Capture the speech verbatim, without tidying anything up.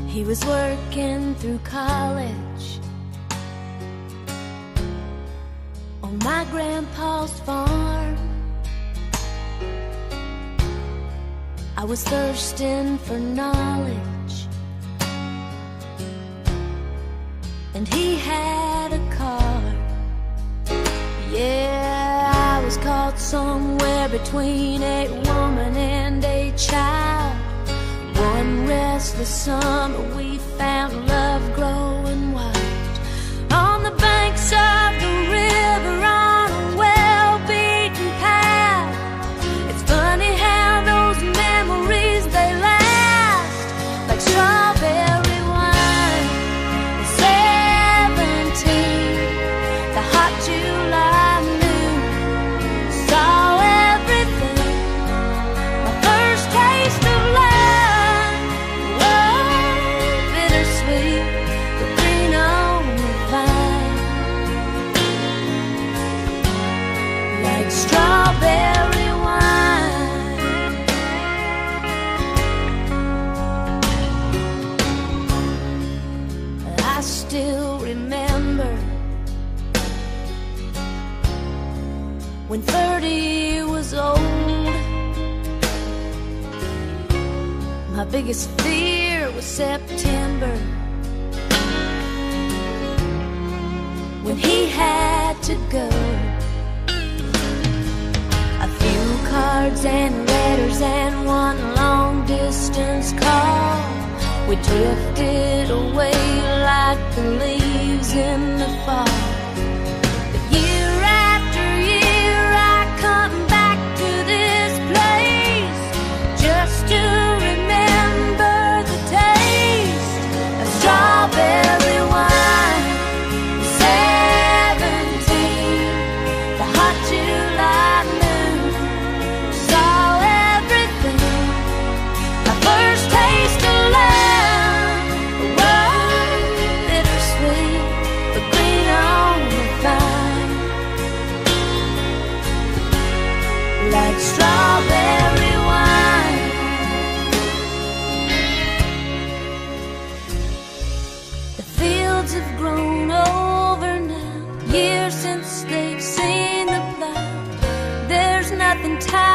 He was working through college on my grandpa's farm. I was thirsting for knowledge, and he had a car. Yeah, I was caught somewhere between a woman and a child. One restless summer we found love growing wild on the banks of the river on a well-beaten path. It's funny how those memories, they last like strawberry wine. At seventeen, the hot July noon, saw everything. My first taste of love, strawberry wine. I still remember when thirty was old. My biggest fear was September, when he had to go. Cards and letters and one long distance call. We drifted away like the leaves in the fall. But year after year I come back to this place just to remember the taste of strawberry wine. Seventeen, the hot July strawberry wine. The fields have grown over now, years since they've seen the plow. There's nothing tied